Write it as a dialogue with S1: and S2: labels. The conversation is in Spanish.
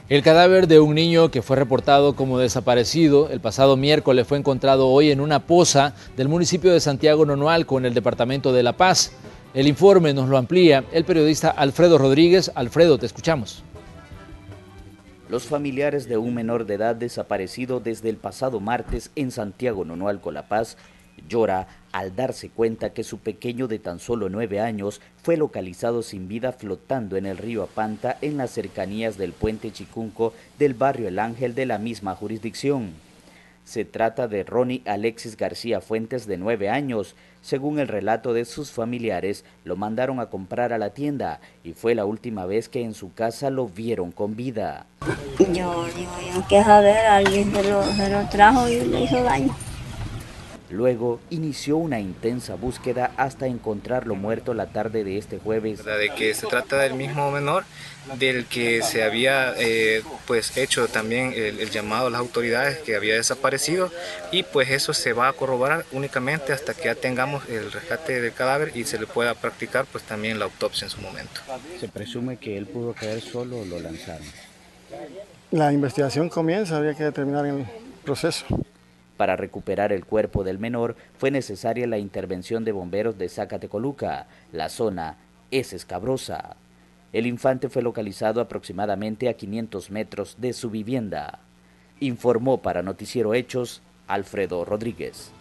S1: El cadáver de un niño que fue reportado como desaparecido el pasado miércoles fue encontrado hoy en una poza del municipio de Santiago Nonualco, en el departamento de La Paz. El informe nos lo amplía el periodista Alfredo Rodríguez. Alfredo, te escuchamos.
S2: Los familiares de un menor de edad desaparecido desde el pasado martes en Santiago Nonualco, La Paz, llora al darse cuenta que su pequeño de tan solo 9 años fue localizado sin vida flotando en el río Apanta en las cercanías del puente Chicunco del barrio El Ángel de la misma jurisdicción. Se trata de Ronnie Alexis García Fuentes, de 9 años. Según el relato de sus familiares, lo mandaron a comprar a la tienda y fue la última vez que en su casa lo vieron con vida.
S3: Yo que saber, alguien se lo trajo y le hizo daño.
S2: Luego inició una intensa búsqueda hasta encontrarlo muerto la tarde de este jueves.
S4: De que se trata del mismo menor del que se había pues hecho también el llamado a las autoridades que había desaparecido, y pues eso se va a corroborar únicamente hasta que ya tengamos el rescate del cadáver y se le pueda practicar pues también la autopsia en su momento.
S2: Se presume que él pudo caer solo o lo lanzaron.
S5: La investigación comienza, habría que determinar el proceso.
S2: Para recuperar el cuerpo del menor fue necesaria la intervención de bomberos de Zacatecoluca. La zona es escabrosa. El infante fue localizado aproximadamente a 500 metros de su vivienda. Informó para Noticiero Hechos Alfredo Rodríguez.